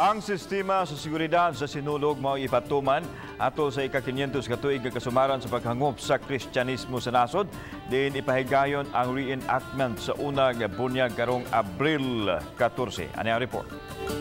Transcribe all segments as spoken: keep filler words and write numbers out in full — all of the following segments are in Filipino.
Ang sistema sa seguridad sa Sinulog mao ipatuman ato sa ika-quinientos ka tuig nga kasumaran sa paghangop sa Kristyanismo sa nasod, din ipahigayon ang reenactment sa una nga bunyag karong Abril katorse. Ani ang report.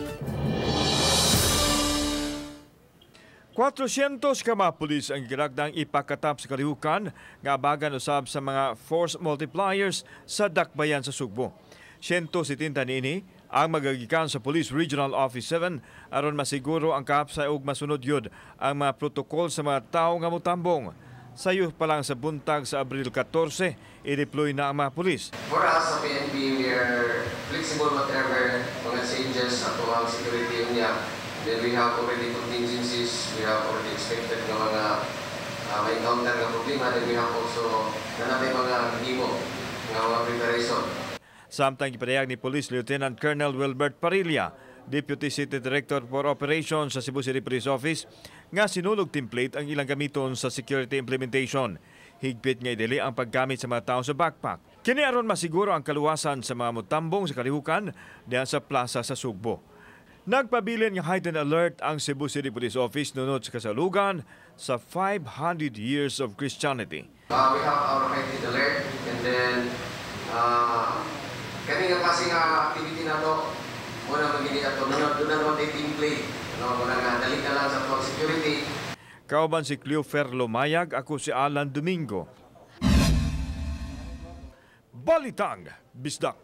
kwatrosyentos ka mga pulis ang ginagdang ipakatap sa kalihukan nga abagan usab sa mga force multipliers sa dakbayan sa Sugbo. one hundred setenta niini ang magagikan sa Police Regional Office seven aron masiguro ang kahapsay ug masunod yun ang mga protokol sa mga tao nga motambong. Sayo pa lang sa buntag sa Abril katorse, i-deploy na ang mga pulis. For us sa P N P, we are flexible whatever mga changes sa ang security niya. Then we have already contingencies, we have already expected ng mga uh, may encounter ng problema, then we have also na natin mga himo, ng mga preparation. Samtang ipadayag ni Police Lieutenant Colonel Wilbert Parilla, Deputy City Director for Operations sa Cebu City Police Office, nga sinulog template ang ilang gamiton sa security implementation. Higpit nga idili ang paggamit sa mga tao sa backpack. Kini aron masiguro ang kaluwasan sa mga motambong sa kalihukan diyan sa plaza sa Sugbo. Nagpabilin nga heightened alert ang Cebu City Police Office nunod sa kasalugan sa five hundred years of Christianity. Uh, we have our heightened alert and then uh, kani nga kasi nga activity na to, muna magiging ato, doon na naman tayo team play. No, muna nga, dali na lang sa security. Kauban si Cleofer Lomayag, ako si Alan Domingo. Balitang Bisdak.